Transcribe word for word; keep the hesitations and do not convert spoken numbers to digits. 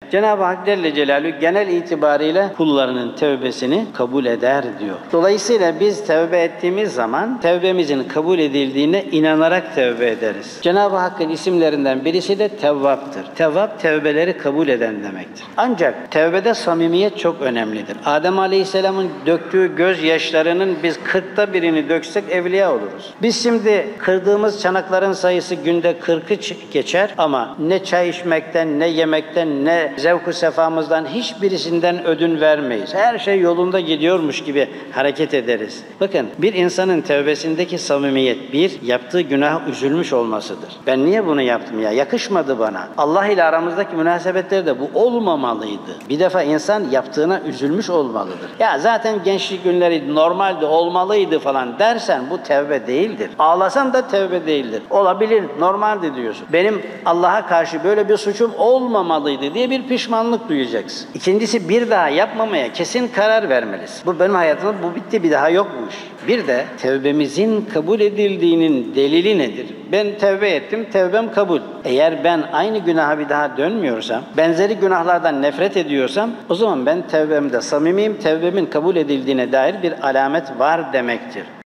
Cenab-ı Hak Celle Celaluhu genel itibariyle kullarının tevbesini kabul eder diyor. Dolayısıyla biz tevbe ettiğimiz zaman tevbemizin kabul edildiğine inanarak tevbe ederiz. Cenab-ı Hakk'ın isimlerinden birisi de Tevvap'tır. Tevvap tevbeleri kabul eden demektir. Ancak tevbede samimiyet çok önemlidir. Adem Aleyhisselam'ın döktüğü gözyaşlarının biz kırkta birini döksek evliya oluruz. Biz şimdi kırdığımız çanakların sayısı günde kırkı geçer ama ne çay içmekten, ne yemekten, ne zevk-ı sefamızdan hiçbirisinden ödün vermeyiz. Her şey yolunda gidiyormuş gibi hareket ederiz. Bakın, bir insanın tevbesindeki samimiyet, bir, yaptığı günah üzülmüş olmasıdır. Ben niye bunu yaptım ya? Yakışmadı bana. Allah ile aramızdaki münasebetlerde bu olmamalıydı. Bir defa insan yaptığına üzülmüş olmalıdır. Ya zaten gençlik günleri normalde olmalıydı falan dersen bu tevbe değildir. Ağlasan da tevbe değildir. Olabilir, normaldi diyorsun. Benim Allah'a karşı böyle bir suçum olmamalıydı diye bir pişmanlık duyacaksın. İkincisi, bir daha yapmamaya kesin karar vermelisin. Bu benim hayatımda, bu bitti, bir daha yokmuş. Bir de tevbemizin kabul edildiğinin delili nedir? Ben tevbe ettim, tevbem kabul. Eğer ben aynı günaha bir daha dönmüyorsam, benzeri günahlardan nefret ediyorsam, o zaman ben tevbemde samimiyim, tevbemin kabul edildiğine dair bir alamet var demektir.